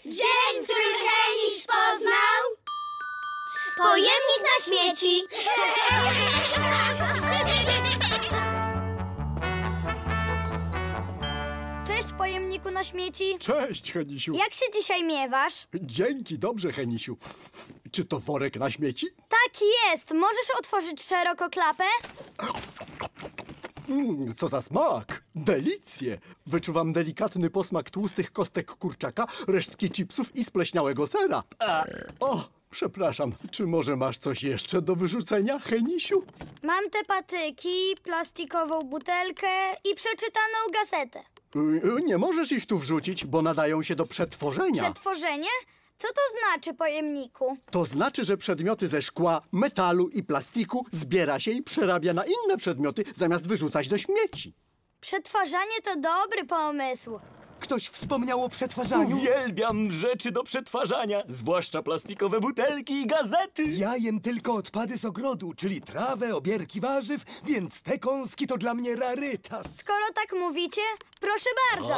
Dzień, który Heniś poznał. Pojemnik na śmieci. Cześć, pojemniku na śmieci. Cześć, Henisiu. Jak się dzisiaj miewasz? Dzięki, dobrze, Henisiu. Czy to worek na śmieci? Tak jest. Możesz otworzyć szeroko klapę? Co za smak! Delicje! Wyczuwam delikatny posmak tłustych kostek kurczaka, resztki chipsów i spleśniałego sera. O, przepraszam. Czy może masz coś jeszcze do wyrzucenia, Henisiu? Mam te patyki, plastikową butelkę i przeczytaną gazetę. Nie możesz ich tu wrzucić, bo nadają się do przetworzenia. Przetworzenie? Co to znaczy, pojemniku? To znaczy, że przedmioty ze szkła, metalu i plastiku zbiera się i przerabia na inne przedmioty, zamiast wyrzucać do śmieci. Przetwarzanie to dobry pomysł. Ktoś wspomniał o przetwarzaniu? Uwielbiam rzeczy do przetwarzania, zwłaszcza plastikowe butelki i gazety. Ja jem tylko odpady z ogrodu, czyli trawę, obierki warzyw, więc te kąski to dla mnie rarytas. Skoro tak mówicie, proszę bardzo.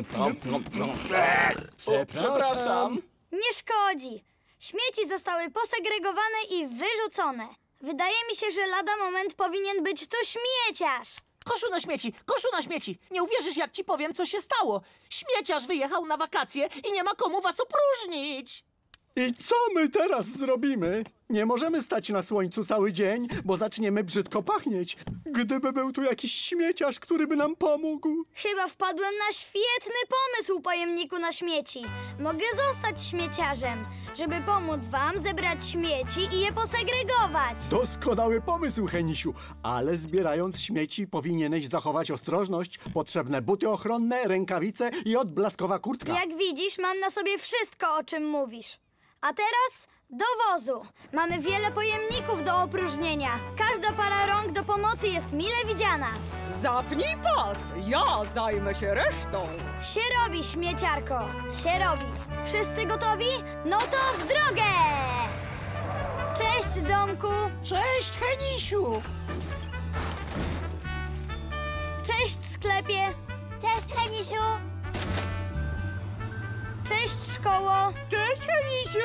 Przepraszam. Nie szkodzi. Śmieci zostały posegregowane i wyrzucone. Wydaje mi się, że lada moment powinien być to śmieciarz. Koszu na śmieci, koszu na śmieci! Nie uwierzysz, jak ci powiem, co się stało. Śmieciarz wyjechał na wakacje i nie ma komu was opróżnić. I co my teraz zrobimy? Nie możemy stać na słońcu cały dzień, bo zaczniemy brzydko pachnieć. Gdyby był tu jakiś śmieciarz, który by nam pomógł. Chyba wpadłem na świetny pomysł, pojemniku na śmieci. Mogę zostać śmieciarzem, żeby pomóc wam zebrać śmieci i je posegregować. Doskonały pomysł, Henisiu. Ale zbierając śmieci powinieneś zachować ostrożność. Potrzebne buty ochronne, rękawice i odblaskowa kurtka. Jak widzisz, mam na sobie wszystko, o czym mówisz. A teraz do wozu. Mamy wiele pojemników do opróżnienia. Każda para rąk do pomocy jest mile widziana. Zapnij pas, ja zajmę się resztą. Się robi, śmieciarko, się robi. Wszyscy gotowi? No to w drogę! Cześć, Domku. Cześć, Henisiu! Cześć, sklepie. Cześć, Henisiu. Cześć, szkoło. Cześć, Henisiu.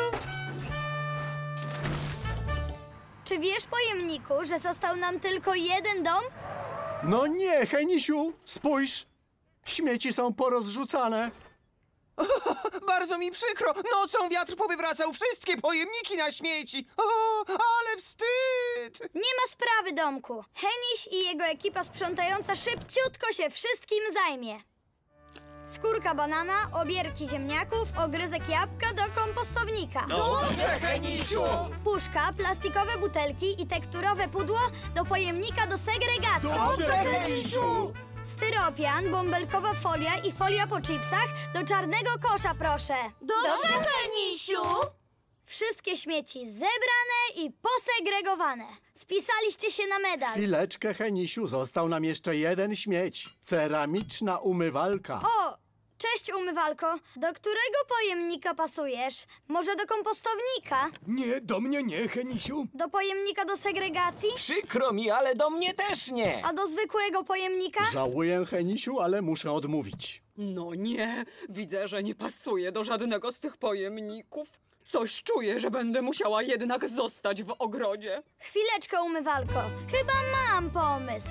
Czy wiesz, pojemniku, że został nam tylko jeden dom? No nie, Henisiu, spójrz. Śmieci są porozrzucane. Bardzo mi przykro, nocą wiatr powywracał wszystkie pojemniki na śmieci. O, ale wstyd! Nie ma sprawy, Domku. Heniś i jego ekipa sprzątająca szybciutko się wszystkim zajmie. Skórka banana, obierki ziemniaków, ogryzek jabłka do kompostownika. Dobrze, Henisiu! Puszka, plastikowe butelki i tekturowe pudło do pojemnika do segregacji. Dobrze, Henisiu! Styropian, bąbelkowa folia i folia po chipsach do czarnego kosza, proszę. Dobrze, Henisiu. Wszystkie śmieci zebrane i posegregowane. Spisaliście się na medal. Chwileczkę, Henisiu, został nam jeszcze jeden śmieć. Ceramiczna umywalka. O, cześć, umywalko. Do którego pojemnika pasujesz? Może do kompostownika? Nie, do mnie nie, Henisiu. Do pojemnika do segregacji? Przykro mi, ale do mnie też nie. A do zwykłego pojemnika? Żałuję, Henisiu, ale muszę odmówić. No nie, widzę, że nie pasuje do żadnego z tych pojemników. Coś czuję, że będę musiała jednak zostać w ogrodzie. Chwileczkę, umywalko. Chyba mam pomysł.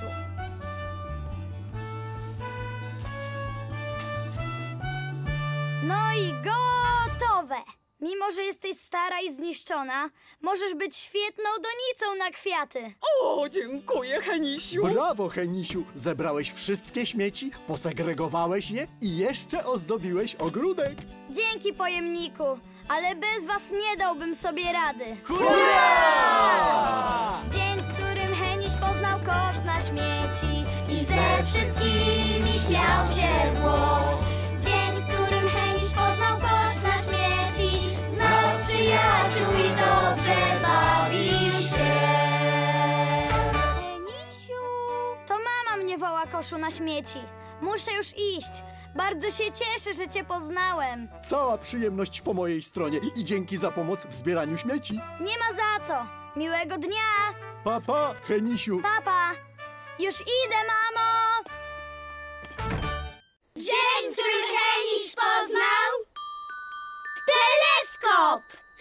No i gotowe! Mimo że jesteś stara i zniszczona, możesz być świetną donicą na kwiaty. O, dziękuję, Henisiu. Brawo, Henisiu! Zebrałeś wszystkie śmieci, posegregowałeś je i jeszcze ozdobiłeś ogródek. Dzięki, pojemniku, ale bez was nie dałbym sobie rady. Dzień, w którym Heniś poznał kosz na śmieci I ze wszystkimi śmiał się w głos. Dzień, w którym Heniś poznał kosz na śmieci, Znalazł przyjaciół i dobrze bawił się. Henisiu! To mama mnie woła, koszu na śmieci. Muszę już iść. Bardzo się cieszę, że cię poznałem. Cała przyjemność po mojej stronie i dzięki za pomoc w zbieraniu śmieci. Nie ma za co. Miłego dnia. Pa, Henisiu! Papa. Już idę, mamo. Dzień, który Heniś poznał. Teleskop!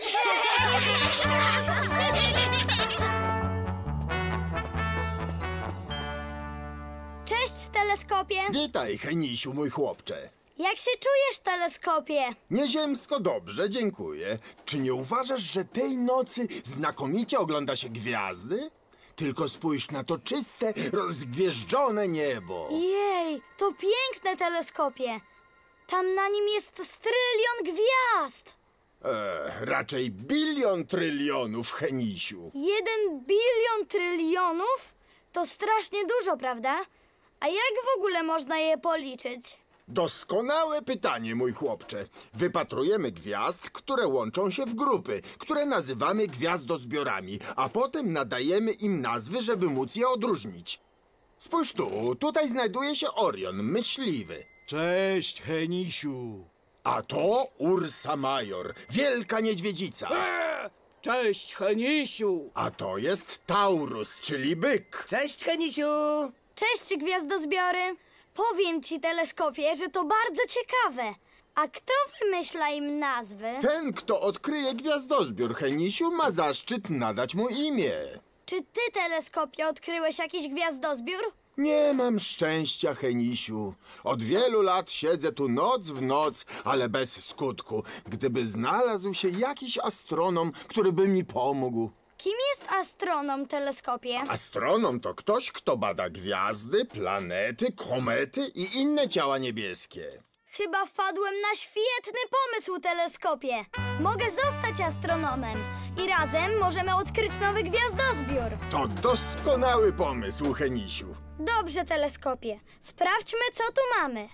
Cześć, teleskopie! Witaj, Henisiu, mój chłopcze. Jak się czujesz, teleskopie? Nieziemsko dobrze, dziękuję. Czy nie uważasz, że tej nocy znakomicie ogląda się gwiazdy? Tylko spójrz na to czyste, rozgwieżdżone niebo. Jej, to piękne, teleskopie. Tam na nim jest strylion gwiazd. Raczej bilion trylionów, Henisiu. 1 bilion trylionów? To strasznie dużo, prawda? A jak w ogóle można je policzyć? Doskonałe pytanie, mój chłopcze. Wypatrujemy gwiazd, które łączą się w grupy, które nazywamy gwiazdozbiorami, a potem nadajemy im nazwy, żeby móc je odróżnić. Spójrz tu, tutaj znajduje się Orion, myśliwy. Cześć, Henisiu. A to Ursa Major, wielka niedźwiedzica. Cześć, Henisiu! A to jest Taurus, czyli byk. Cześć, Henisiu! Cześć, gwiazdozbiory. Powiem ci, teleskopie, że to bardzo ciekawe. A kto wymyśla im nazwy? Ten, kto odkryje gwiazdozbiór, Henisiu, ma zaszczyt nadać mu imię. Czy ty, teleskopie, odkryłeś jakiś gwiazdozbiór? Nie mam szczęścia, Henisiu. Od wielu lat siedzę tu noc w noc, ale bez skutku. Gdyby znalazł się jakiś astronom, który by mi pomógł. Kim jest astronom, teleskopie? Astronom to ktoś, kto bada gwiazdy, planety, komety i inne ciała niebieskie. Chyba wpadłem na świetny pomysł, teleskopie. Mogę zostać astronomem i razem możemy odkryć nowy gwiazdozbiór. To doskonały pomysł, Henisiu. Dobrze, teleskopie. Sprawdźmy, co tu mamy.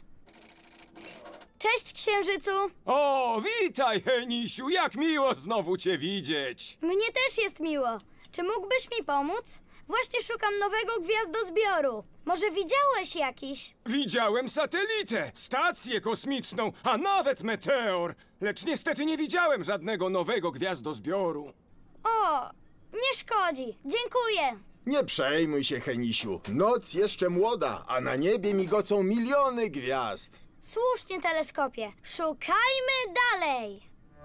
Cześć, księżycu. O, witaj, Henisiu, jak miło znowu cię widzieć. Mnie też jest miło. Czy mógłbyś mi pomóc? Właśnie szukam nowego gwiazdozbioru. Może widziałeś jakiś? Widziałem satelitę, stację kosmiczną, a nawet meteor. Lecz niestety nie widziałem żadnego nowego gwiazdozbioru. O, nie szkodzi. Dziękuję. Nie przejmuj się, Henisiu. Noc jeszcze młoda, a na niebie migocą miliony gwiazd. Słusznie, teleskopie. Szukajmy dalej.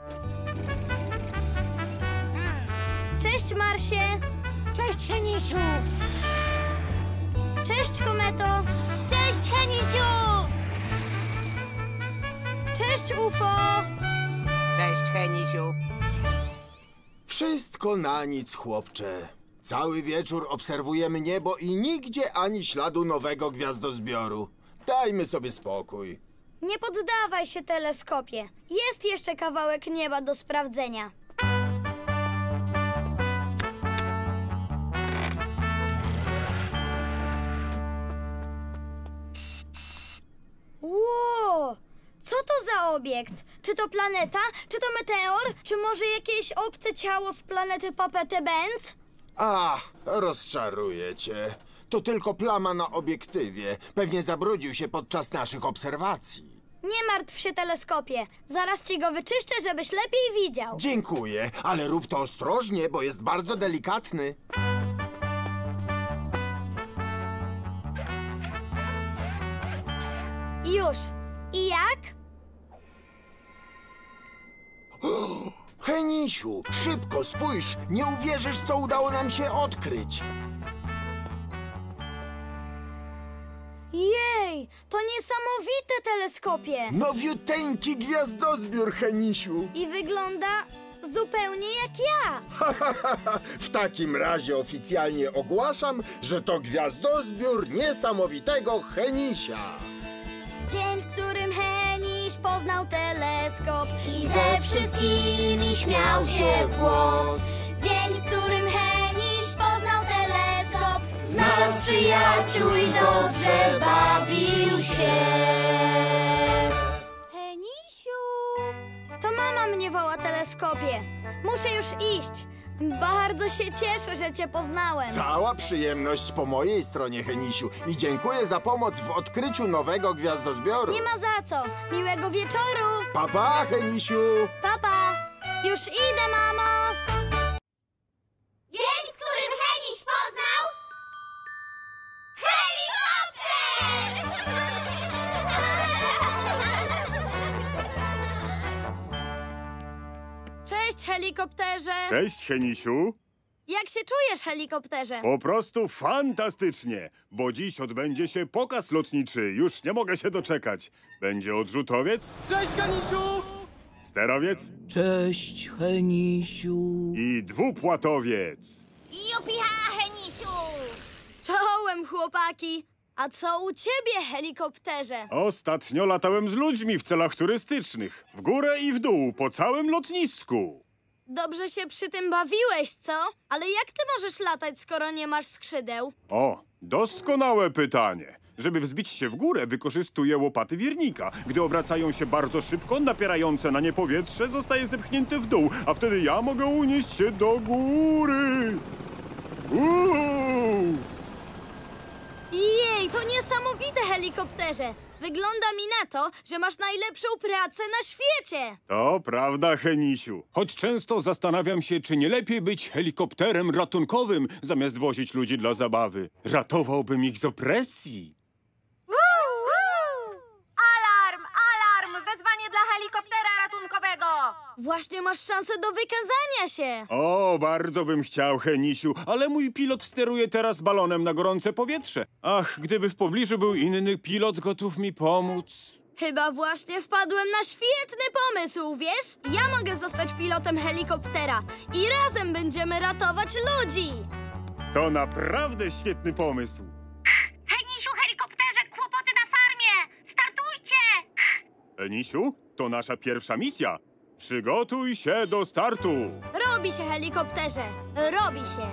Cześć, Marsie. Cześć, Henisiu! Cześć, kometo. Cześć, Henisiu! Cześć, UFO. Cześć, Henisiu! Wszystko na nic, chłopcze. Cały wieczór obserwujemy niebo i nigdzie ani śladu nowego gwiazdozbioru. Dajmy sobie spokój. Nie poddawaj się, teleskopie. Jest jeszcze kawałek nieba do sprawdzenia. Wow! Co to za obiekt? Czy to planeta? Czy to meteor? Czy może jakieś obce ciało z planety Papete Benz? Rozczaruję cię. To tylko plama na obiektywie. Pewnie zabrudził się podczas naszych obserwacji. Nie martw się, teleskopie. Zaraz ci go wyczyszczę, żebyś lepiej widział. Dziękuję, ale rób to ostrożnie, bo jest bardzo delikatny. Już. I jak? Henisiu, szybko spójrz, nie uwierzysz, co udało nam się odkryć. Jej, to niesamowite, teleskopie. Nowiuteńki gwiazdozbiór, Henisiu. I wygląda zupełnie jak ja. W takim razie oficjalnie ogłaszam, że to gwiazdozbiór niesamowitego Henisia. Dzień, w którym Heniś poznał teleskop I ze wszystkimi śmiał się w głos. Dzień, w którym Heniś poznał teleskop, Znalazł przyjaciół i dobrze bawił się. Henisiu! To mama mnie woła, teleskopie. Muszę już iść. Bardzo się cieszę, że cię poznałem. Cała przyjemność po mojej stronie, Henisiu. I dziękuję za pomoc w odkryciu nowego gwiazdozbioru. Nie ma za co. Miłego wieczoru. Pa, pa, Henisiu. Papa. Już idę, mamo. Dzień, w którym Heniś poznał helikopter! Cześć, helikopterze! Cześć, Henisiu. Jak się czujesz, helikopterze? Po prostu fantastycznie, bo dziś odbędzie się pokaz lotniczy. Już nie mogę się doczekać. Będzie odrzutowiec, Cześć, Henisiu! sterowiec Cześć, Henisiu. i dwupłatowiec. Jupiha, Henisiu! Czołem, chłopaki! A co u ciebie, helikopterze? Ostatnio latałem z ludźmi w celach turystycznych. W górę i w dół, po całym lotnisku. Dobrze się przy tym bawiłeś, co? Ale jak ty możesz latać, skoro nie masz skrzydeł? O, doskonałe pytanie. Żeby wzbić się w górę, wykorzystuję łopaty wirnika. Gdy obracają się bardzo szybko, napierające na nie powietrze zostaje zepchnięte w dół, a wtedy ja mogę unieść się do góry. Uuu! Jej, to niesamowite, helikopterze! Wygląda mi na to, że masz najlepszą pracę na świecie! To prawda, Henisiu. Choć często zastanawiam się, czy nie lepiej być helikopterem ratunkowym, zamiast wozić ludzi dla zabawy. Ratowałbym ich z opresji. Alarm! Alarm! Wezwanie dla helikoptera ratunkowego! Właśnie masz szansę do wykazania się! O, bardzo bym chciał, Henisiu, ale mój pilot steruje teraz balonem na gorące powietrze. Ach, gdyby w pobliżu był inny pilot gotów mi pomóc. Chyba właśnie wpadłem na świetny pomysł, wiesz? Ja mogę zostać pilotem helikoptera i razem będziemy ratować ludzi! To naprawdę świetny pomysł. Henisiu, helikopterze, kłopoty na farmie! Startujcie! Henisiu, to nasza pierwsza misja. Przygotuj się do startu. Robi się, helikopterze! Robi się!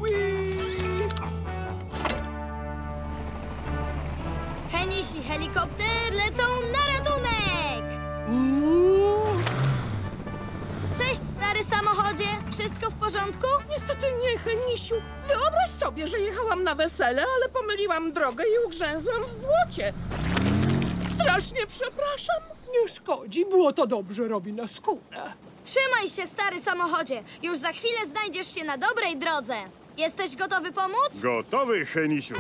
Henis i helikopter lecą na ratunek! Cześć, stary samochodzie! Wszystko w porządku? Niestety nie, Henisiu. Wyobraź sobie, że jechałam na wesele, ale pomyliłam drogę i ugrzęzłam w błocie. Strasznie przepraszam. Nie szkodzi, było to dobrze robi na skórę. Trzymaj się, stary samochodzie! Już za chwilę znajdziesz się na dobrej drodze! Jesteś gotowy pomóc? Gotowy, Henisiu.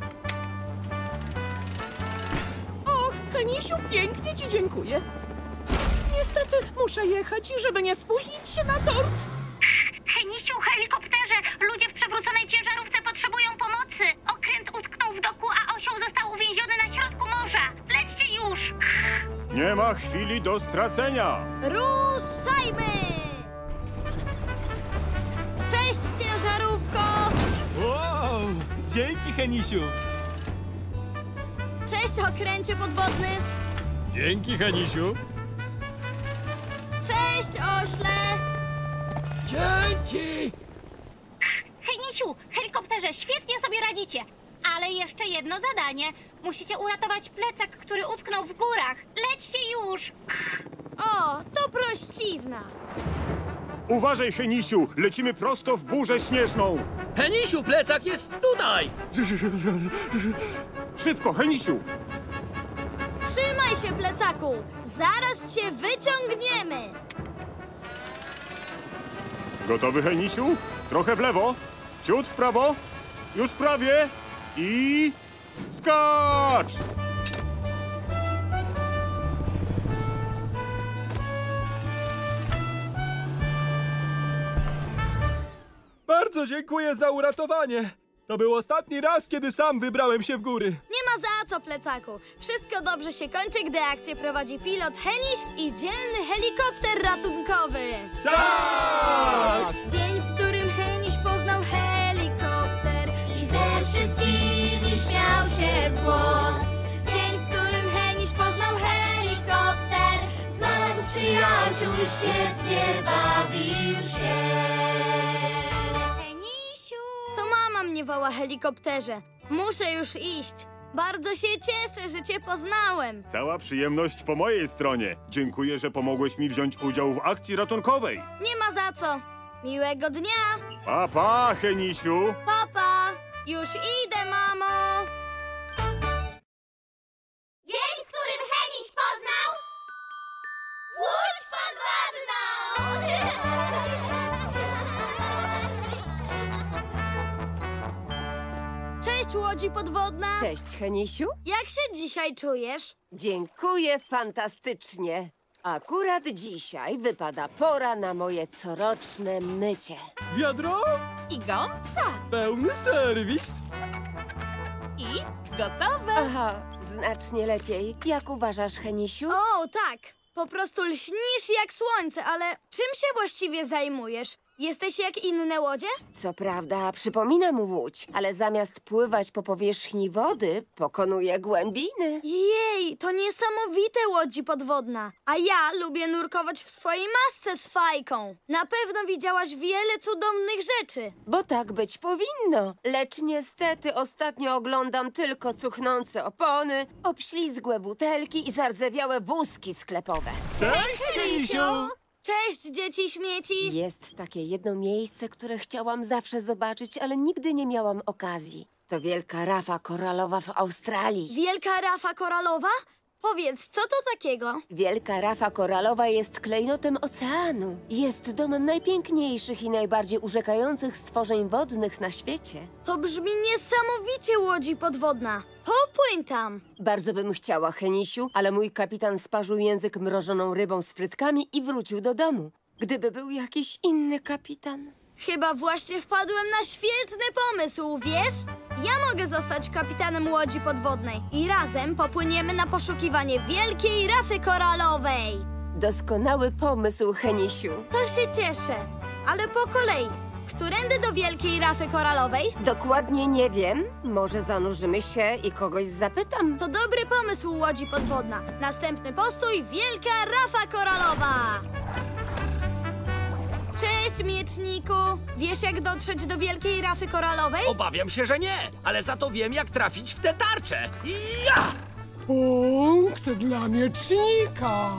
Och, Henisiu, pięknie ci dziękuję. Niestety muszę jechać, żeby nie spóźnić się na tort. Henisiu, helikopterze! Ludzie w przewróconej ciężarówce potrzebują pomocy! Okręt utknął w doku, a osioł został uwięziony na środku morza! Lećcie już! Nie ma chwili do stracenia. Ruszajmy! Cześć, ciężarówko! Wow! Dzięki, Henisiu! Cześć, okręcie podwodny! Dzięki, Henisiu! Cześć, ośle! Dzięki! Henisiu, helikopterze, świetnie sobie radzicie! Ale jeszcze jedno zadanie. Musicie uratować plecak, który utknął w górach. Lećcie już! O, to prościzna! Uważaj, Henisiu, lecimy prosto w burzę śnieżną. Henisiu, plecak jest tutaj! Szybko, Henisiu. Trzymaj się, plecaku! Zaraz cię wyciągniemy! Gotowy, Henisiu? Trochę w lewo, ciut w prawo, już prawie i skacz! Bardzo dziękuję za uratowanie. To był ostatni raz, kiedy sam wybrałem się w góry. Nie ma za co, plecaku. Wszystko dobrze się kończy, gdy akcję prowadzi pilot Heniś i dzielny helikopter ratunkowy. Tak! Dzień, w którym Heniś poznał helikopter I ze wszystkimi śmiał się w głos. Dzień, w którym Heniś poznał helikopter, Znalazł przyjaciół i świetnie bawił się. Henisiu! To mama mnie woła, helikopterze. Muszę już iść. Bardzo się cieszę, że cię poznałem. Cała przyjemność po mojej stronie. Dziękuję, że pomogłeś mi wziąć udział w akcji ratunkowej. Nie ma za co. Miłego dnia. Pa, pa, Henisiu. Papa. Już idę, mamo. Dzień, w którym Heniś poznał łódź podwodną! Cześć, łodzi podwodna. Cześć, Henisiu. Jak się dzisiaj czujesz? Dziękuję fantastycznie. Akurat dzisiaj wypada pora na moje coroczne mycie. Wiadro? I gąbka. Pełny serwis. I gotowe. Aha, znacznie lepiej. Jak uważasz, Henisiu? O, tak. Po prostu lśnisz jak słońce, ale czym się właściwie zajmujesz? Jesteś jak inne łodzie? Co prawda, przypominam łódź, ale zamiast pływać po powierzchni wody, pokonuję głębiny. Jej, to niesamowite łodzi podwodna. A ja lubię nurkować w swojej masce z fajką. Na pewno widziałaś wiele cudownych rzeczy. Bo tak być powinno. Lecz niestety ostatnio oglądam tylko cuchnące opony, obślizgłe butelki i zardzewiałe wózki sklepowe. Cześć, Henisiu! Cześć, dzieci śmieci! Jest takie jedno miejsce, które chciałam zawsze zobaczyć, ale nigdy nie miałam okazji. To wielka rafa koralowa w Australii. Wielka rafa koralowa? Powiedz, co to takiego? Wielka rafa koralowa jest klejnotem oceanu. Jest domem najpiękniejszych i najbardziej urzekających stworzeń wodnych na świecie. To brzmi niesamowicie, łodzi podwodna. Popłyń tam! Bardzo bym chciała, Henisiu, ale mój kapitan sparzył język mrożoną rybą z frytkami i wrócił do domu. Gdyby był jakiś inny kapitan. Chyba właśnie wpadłem na świetny pomysł, wiesz? Ja mogę zostać kapitanem łodzi podwodnej i razem popłyniemy na poszukiwanie wielkiej rafy koralowej. Doskonały pomysł, Henisiu. To się cieszę, ale po kolei. Którędy do wielkiej rafy koralowej? Dokładnie nie wiem. Może zanurzymy się i kogoś zapytam. To dobry pomysł, łodzi podwodna. Następny postój, wielka rafa koralowa. Cześć, mieczniku! Wiesz, jak dotrzeć do wielkiej rafy koralowej? Obawiam się, że nie, ale za to wiem, jak trafić w tę tarczę. Ja! Punkt dla miecznika.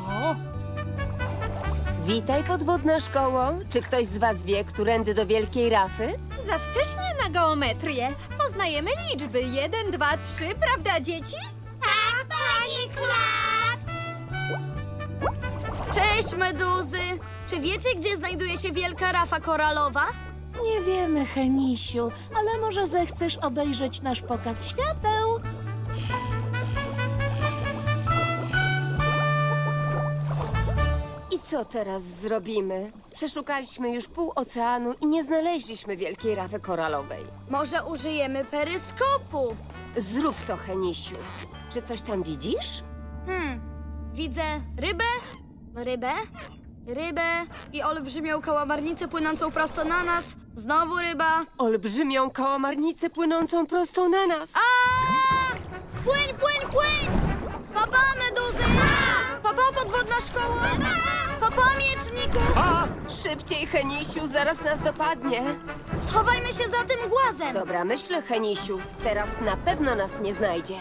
Witaj, podwodna szkoło. Czy ktoś z was wie, którędy do wielkiej rafy? Za wcześnie na geometrię. Poznajemy liczby 1, 2, 3, prawda, dzieci? Tak, pani Klap! Cześć, meduzy! Czy wiecie, gdzie znajduje się wielka rafa koralowa? Nie wiemy, Henisiu, ale może zechcesz obejrzeć nasz pokaz świateł? I co teraz zrobimy? Przeszukaliśmy już pół oceanu i nie znaleźliśmy wielkiej rafy koralowej. Może użyjemy peryskopu? Zrób to, Henisiu. Czy coś tam widzisz? Widzę rybę i olbrzymią kałamarnicę płynącą prosto na nas. Znowu ryba. Olbrzymią kałamarnicę płynącą prosto na nas. Płyń, płyń, płyń! Papa, meduzy! Papa, podwodna szkoła! Papa, mieczniku! Szybciej, Henisiu, zaraz nas dopadnie. Schowajmy się za tym głazem! Dobra, myślę, Henisiu. Teraz na pewno nas nie znajdzie.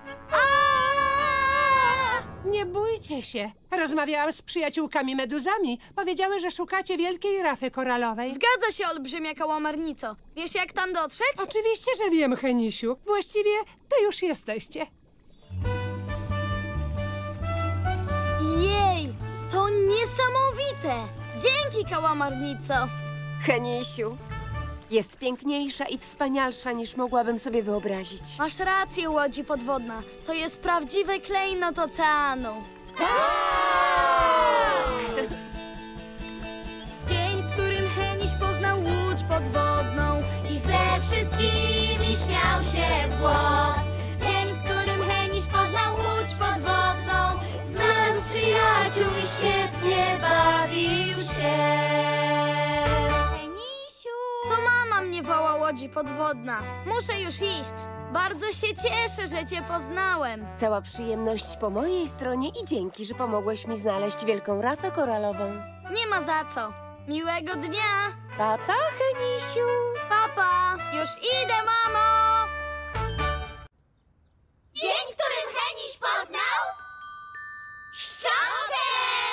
Nie bójcie się. Rozmawiałam z przyjaciółkami meduzami. Powiedziały, że szukacie wielkiej rafy koralowej. Zgadza się, olbrzymia kałamarnico. Wiesz, jak tam dotrzeć? Oczywiście, że wiem, Henisiu. Właściwie to już jesteście. Jej, to niesamowite! Dzięki, kałamarnico! Henisiu, jest piękniejsza i wspanialsza, niż mogłabym sobie wyobrazić. Masz rację, łodzi podwodna. To jest prawdziwy klejnot oceanu. Dzień, w którym Heniś poznał łódź podwodną I ze wszystkimi śmiał się w głos. Dzień, w którym Heniś poznał łódź podwodną, znalazł przyjaciół i świetnie bawił się. Henisiu! To mama mnie woła, łodzi podwodna. Muszę już iść. Bardzo się cieszę, że cię poznałem. Cała przyjemność po mojej stronie i dzięki, że pomogłeś mi znaleźć wielką rafę koralową. Nie ma za co. Miłego dnia. Pa, Henisiu. Papa, już idę, mamo. Dzień, w którym Heniś poznał szczotkę!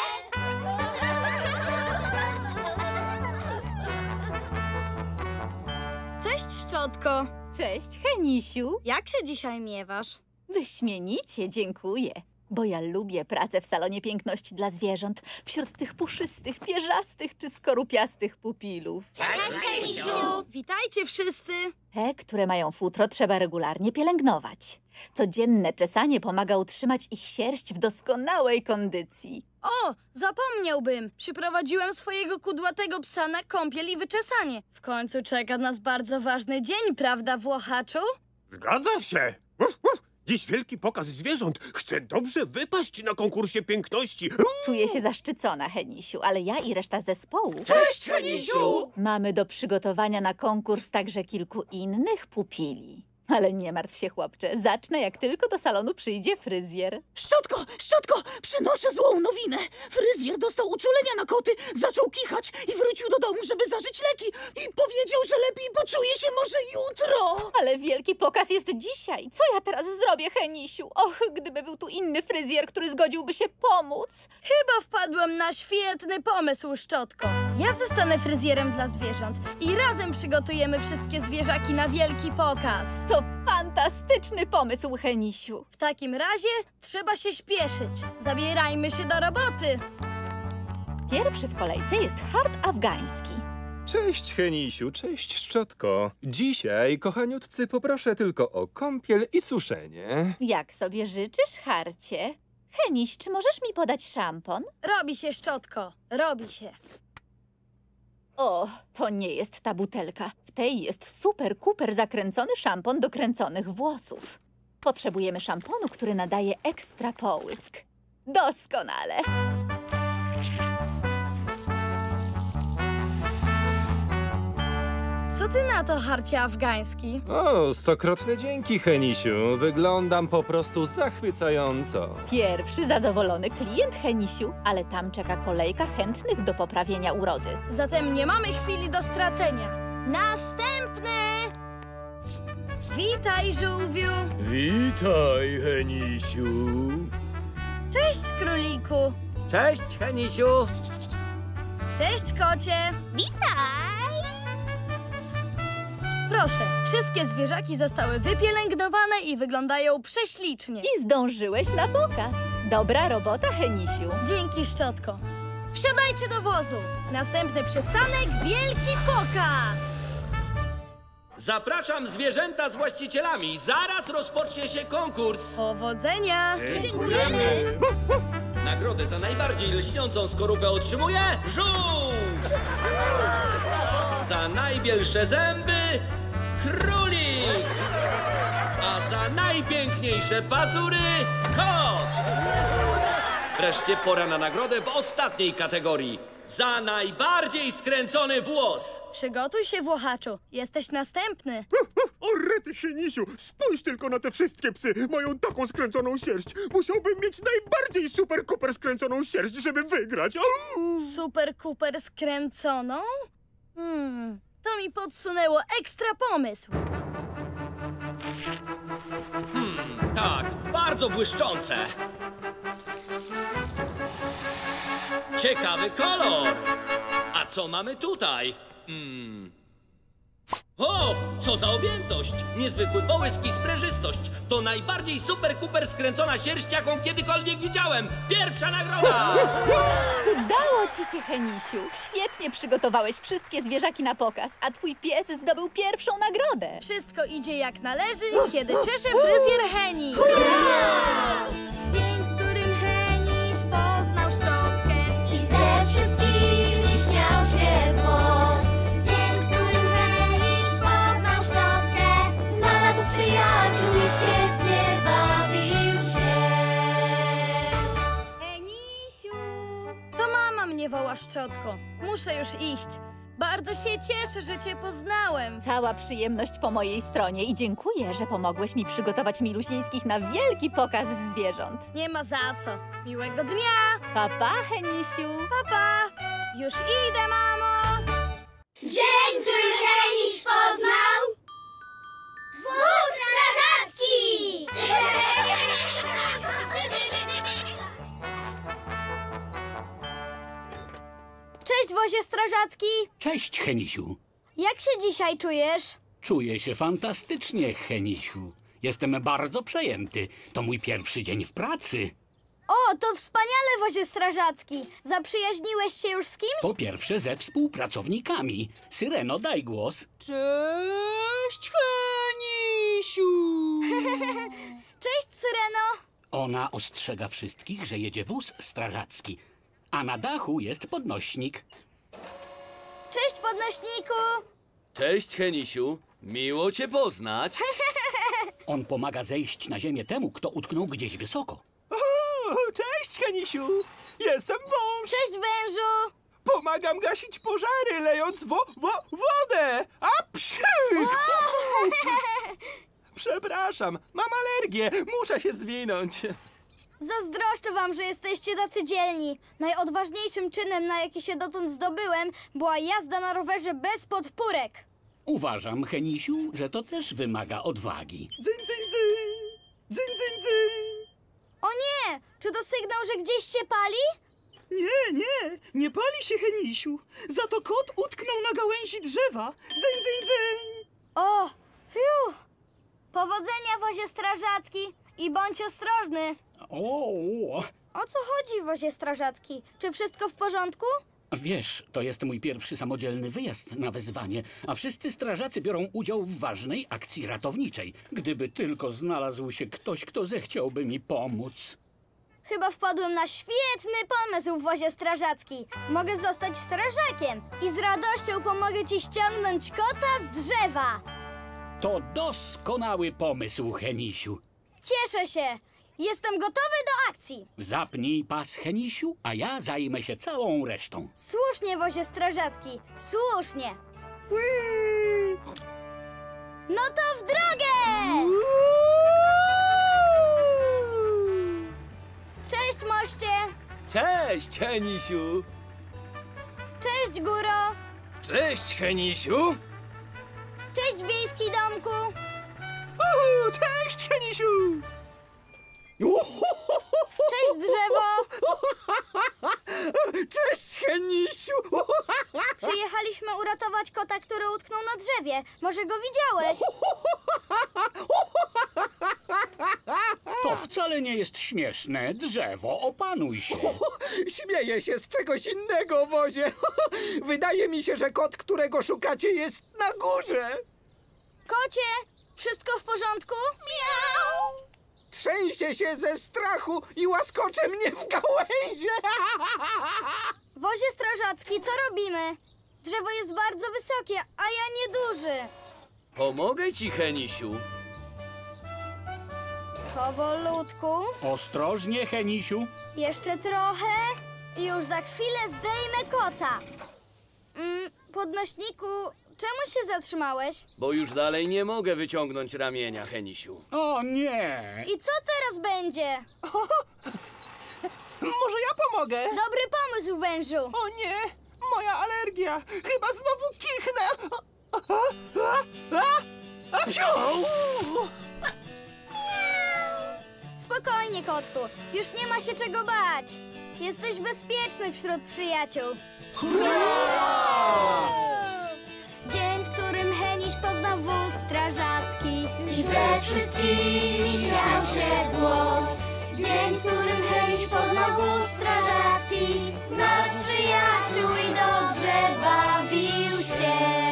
Cześć, szczotko. Cześć, Henisiu. Jak się dzisiaj miewasz? Wyśmienicie, dziękuję. bo ja lubię pracę w salonie piękności dla zwierząt, wśród tych puszystych, pierzastych czy skorupiastych pupilów. Cześć, Henisiu! Witajcie wszyscy! Te, które mają futro, trzeba regularnie pielęgnować. Codzienne czesanie pomaga utrzymać ich sierść w doskonałej kondycji. O, zapomniałbym! Przyprowadziłem swojego kudłatego psa na kąpiel i wyczesanie. W końcu czeka nas bardzo ważny dzień, prawda, Włochaczu? Zgadza się! Dziś wielki pokaz zwierząt. Chcę dobrze wypaść na konkursie piękności. Czuję się zaszczycona, Henisiu, ale ja i reszta zespołu... Cześć, Henisiu! Mamy do przygotowania na konkurs także kilku innych pupili. Ale nie martw się, chłopcze. Zacznę, jak tylko do salonu przyjdzie fryzjer. Szczotko! Przynoszę złą nowinę! Fryzjer dostał uczulenia na koty, zaczął kichać i wrócił do domu, żeby zażyć leki. I powiedział, że lepiej poczuje się może jutro! Ale wielki pokaz jest dzisiaj. Co ja teraz zrobię, Henisiu? Och, gdyby był tu inny fryzjer, który zgodziłby się pomóc. Chyba wpadłem na świetny pomysł, Szczotko. Ja zostanę fryzjerem dla zwierząt i razem przygotujemy wszystkie zwierzaki na wielki pokaz. To fantastyczny pomysł, Henisiu. W takim razie trzeba się śpieszyć. Zabierajmy się do roboty. Pierwszy w kolejce jest hart afgański. Cześć, Henisiu, cześć, Szczotko. Dzisiaj, kochaniutcy, poproszę tylko o kąpiel i suszenie. Jak sobie życzysz, harcie? Heniś, czy możesz mi podać szampon? Robi się, Szczotko, robi się. O, to nie jest ta butelka. W tej jest super zakręcony szampon do kręconych włosów. Potrzebujemy szamponu, który nadaje ekstra połysk. Doskonale! Co ty na to, harcie afgański? O, stokrotne dzięki, Henisiu. Wyglądam po prostu zachwycająco. Pierwszy zadowolony klient, Henisiu, ale tam czeka kolejka chętnych do poprawienia urody. Zatem nie mamy chwili do stracenia. Następny! Witaj, żółwiu! Witaj, Henisiu. Cześć, króliku! Cześć, Henisiu! Cześć, kocie! Witaj! Proszę, wszystkie zwierzaki zostały wypielęgnowane i wyglądają prześlicznie. I zdążyłeś na pokaz. Dobra robota, Henisiu. Dzięki, Szczotko. Wsiadajcie do wozu. Następny przystanek – wielki pokaz. Zapraszam zwierzęta z właścicielami. Zaraz rozpocznie się konkurs. Powodzenia! Dziękujemy! Nagrodę za najbardziej lśniącą skorupę otrzymuje żółw! Za najbielsze zęby królik! A za najpiękniejsze pazury kot! Wreszcie pora na nagrodę w ostatniej kategorii. Za najbardziej skręcony włos! Przygotuj się, Włochaczu. Jesteś następny. O rety, Henisiu, spójrz tylko na te wszystkie psy. Mają taką skręconą sierść. Musiałbym mieć najbardziej super skręconą sierść, żeby wygrać. Au! Super skręconą? To mi podsunęło ekstra pomysł. Tak, bardzo błyszczące. Ciekawy kolor. A co mamy tutaj? O, co za objętość! Niezwykły połysk i sprężystość. To najbardziej super skręcona sierść, jaką kiedykolwiek widziałem. Pierwsza nagroda! Udało ci się, Henisiu. Świetnie przygotowałeś wszystkie zwierzaki na pokaz, a twój pies zdobył pierwszą nagrodę. Wszystko idzie jak należy, kiedy czesze fryzjer Heniś. Dzień, w którym Heniś poznał szczotkę I ze wszystkimi śmiał się w głos. Dzień, w którym Heniś poznał szczotkę, znalazł przyjaciół i świetnie bawił się. Henisiu! To mama mnie woła, Szczotko. Muszę już iść. Bardzo się cieszę, że cię poznałem. Cała przyjemność po mojej stronie i dziękuję, że pomogłeś mi przygotować milusińskich na wielki pokaz zwierząt. Nie ma za co. Miłego dnia! Pa, Henisiu! Pa! Już idę, mamo! Dzień, który Heniś poznał wóz strażacki! Cześć, wozie strażacki! Cześć, Henisiu. Jak się dzisiaj czujesz? Czuję się fantastycznie, Henisiu. Jestem bardzo przejęty. To mój pierwszy dzień w pracy. O, to wspaniale, wozie strażacki. Zaprzyjaźniłeś się już z kimś? Po pierwsze ze współpracownikami. Syreno, daj głos. Cześć, Henisiu! Cześć, Syreno. Ona ostrzega wszystkich, że jedzie wóz strażacki. A na dachu jest podnośnik. Cześć, podnośniku. Cześć, Henisiu. Miło cię poznać. On pomaga zejść na ziemię temu, kto utknął gdzieś wysoko. Cześć, Henisiu! Jestem wąż! Cześć, wężu! Pomagam gasić pożary, lejąc wodę! A psich! Przepraszam, mam alergię, muszę się zwinąć. Zazdroszczę wam, że jesteście tacy dzielni. Najodważniejszym czynem, na jaki się dotąd zdobyłem, była jazda na rowerze bez podpórek. Uważam, Henisiu, że to też wymaga odwagi. Dzyń, dzyń, dzyń! Dzyń, dzyń, dzyń! O nie! Czy to sygnał, że gdzieś się pali? Nie pali się, Henisiu. Za to kot utknął na gałęzi drzewa. Dzyń, dzyń, dzyń. O, fiu! Powodzenia, wozie strażacki i bądź ostrożny. O co chodzi, wozie strażacki? Czy wszystko w porządku? Wiesz, to jest mój pierwszy samodzielny wyjazd na wezwanie, a wszyscy strażacy biorą udział w ważnej akcji ratowniczej. Gdyby tylko znalazł się ktoś, kto zechciałby mi pomóc. Chyba wpadłem na świetny pomysł, wozie strażacki. Mogę zostać strażakiem i z radością pomogę ci ściągnąć kota z drzewa. To doskonały pomysł, Henisiu. Cieszę się. Jestem gotowy do akcji. Zapnij pas, Henisiu, a ja zajmę się całą resztą. Słusznie, wozie strażacki. Słusznie. No to w drogę! Cześć, moście! Cześć, Henisiu! Cześć, góro! Cześć, Henisiu! Cześć, wiejski domku! Cześć, Henisiu! Cześć, drzewo! Cześć, Henisiu! Przyjechaliśmy uratować kota, który utknął na drzewie. Może go widziałeś? To wcale nie jest śmieszne. Drzewo, opanuj się. Śmieję się z czegoś innego, wozie. Wydaje mi się, że kot, którego szukacie, jest na górze. Kocie, wszystko w porządku? Miau! Trzęsie się ze strachu i łaskocze mnie w gałęzie. Wozie strażacki, co robimy? Drzewo jest bardzo wysokie, a ja nieduży. Pomogę ci, Henisiu. Powolutku. Ostrożnie, Henisiu. Jeszcze trochę i już za chwilę zdejmę kota. Podnośniku, czemu się zatrzymałeś? Bo już dalej nie mogę wyciągnąć ramienia, Henisiu. O nie! I co teraz będzie? Może ja pomogę? Dobry pomysł, wężu. O nie, moja alergia. Chyba znowu kichnę. Spokojnie, kotku. Już nie ma się czego bać. Jesteś bezpieczny wśród przyjaciół. Dzień, w którym Heniś poznał wóz strażacki I ze wszystkimi śmiał się w głos. Dzień, w którym Heniś poznał wóz strażacki, znalazł przyjaciół i dobrze bawił się.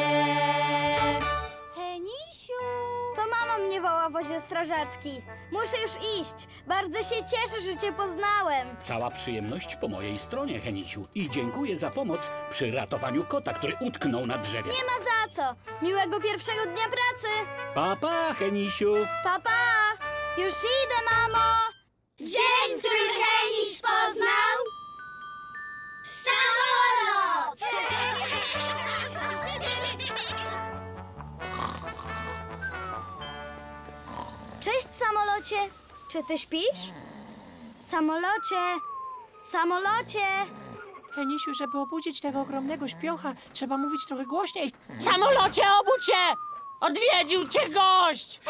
Henisiu! To mama mnie woła, wozie strażacki. Muszę już iść. Bardzo się cieszę, że cię poznałem. Cała przyjemność po mojej stronie, Henisiu. I dziękuję za pomoc przy ratowaniu kota, który utknął na drzewie. Nie ma za co. Miłego pierwszego dnia pracy. Pa, pa, Henisiu. Pa! Już idę, mamo. Dzień, w którym Heniś poznał samolot! Cześć, samolocie. Czy ty śpisz? Samolocie. Henisiu, żeby obudzić tego ogromnego śpiocha, trzeba mówić trochę głośniej. Samolocie, obudź się! Odwiedził cię gość!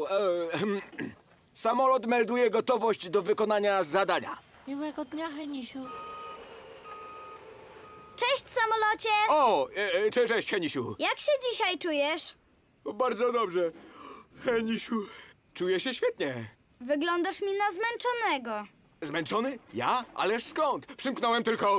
Samolot melduje gotowość do wykonania zadania. Miłego dnia, Henisiu. Cześć, samolocie. O, cześć, Henisiu. Jak się dzisiaj czujesz? Bardzo dobrze. Henisiu, czuję się świetnie. Wyglądasz mi na zmęczonego. Zmęczony? Ja? Ależ skąd? Przymknąłem tylko...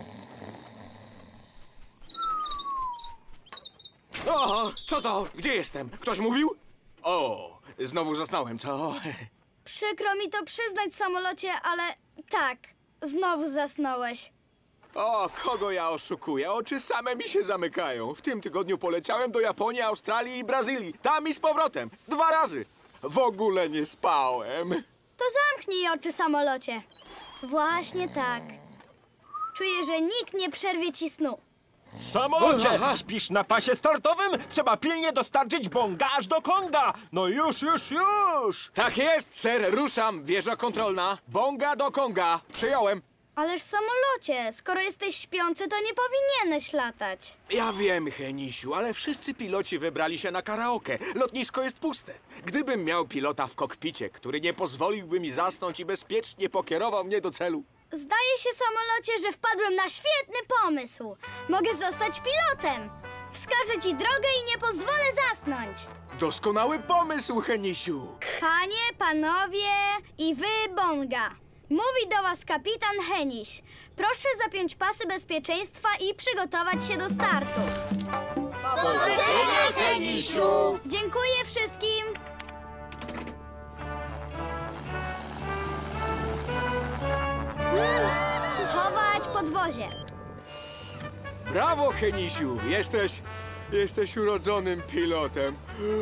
O, co to? Gdzie jestem? Ktoś mówił? O, znowu zasnąłem, co? Przykro mi to przyznać, samolocie, ale tak, znowu zasnąłeś. O, kogo ja oszukuję? Oczy same mi się zamykają. W tym tygodniu poleciałem do Japonii, Australii i Brazylii. Tam i z powrotem. 2 razy. W ogóle nie spałem. To zamknij oczy, samolocie. Właśnie tak. Czuję, że nikt nie przerwie ci snu. Samolocie, śpisz na pasie startowym? Trzeba pilnie dostarczyć bonga aż do Konga. No już. Tak jest, ser, ruszam. Wieża kontrolna. Bonga do Konga. Przyjąłem. Ależ samolocie, skoro jesteś śpiący, to nie powinieneś latać. Ja wiem, Henisiu, ale wszyscy piloci wybrali się na karaoke. Lotnisko jest puste. Gdybym miał pilota w kokpicie, który nie pozwoliłby mi zasnąć i bezpiecznie pokierował mnie do celu. Zdaje się, samolocie, że wpadłem na świetny pomysł. Mogę zostać pilotem. Wskażę ci drogę i nie pozwolę zasnąć. Doskonały pomysł, Henisiu. Panie, panowie i wy, bonga. Mówi do was kapitan Heniś. Proszę zapiąć pasy bezpieczeństwa i przygotować się do startu. Powodzenia, Henisiu! Dziękuję wszystkim. Schować podwozie. Brawo, Henisiu. Jesteś urodzonym pilotem.